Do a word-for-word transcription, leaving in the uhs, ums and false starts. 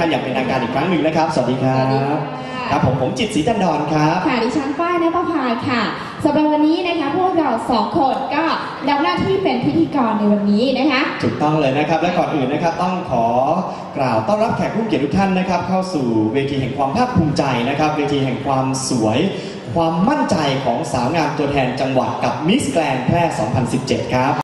ท่านอย่างเป็นทางการอีกครั้งหนึ่งนะครับสวัสดีครับครับผมผมจิตรศรีจันดรครับค่ะดิฉันฝ้ายณภพาค่ะสำหรับวันนี้นะคะพวกเราสองคนก็รับหน้าที่เป็นพิธีกรในวันนี้นะคะถูกต้องเลยนะครับและก่อนอื่นนะครับต้องขอกล่าวต้อนรับแขกผู้เกียรติทุกท่านนะครับเข้าสู่เวทีแห่งความภาคภูมิใจนะครับเวทีแห่งความสวยความมั่นใจของสาวงามตัวแทนจังหวัดกับมิสแกรนด์แพร่ สองพันสิบเจ็ด ครับ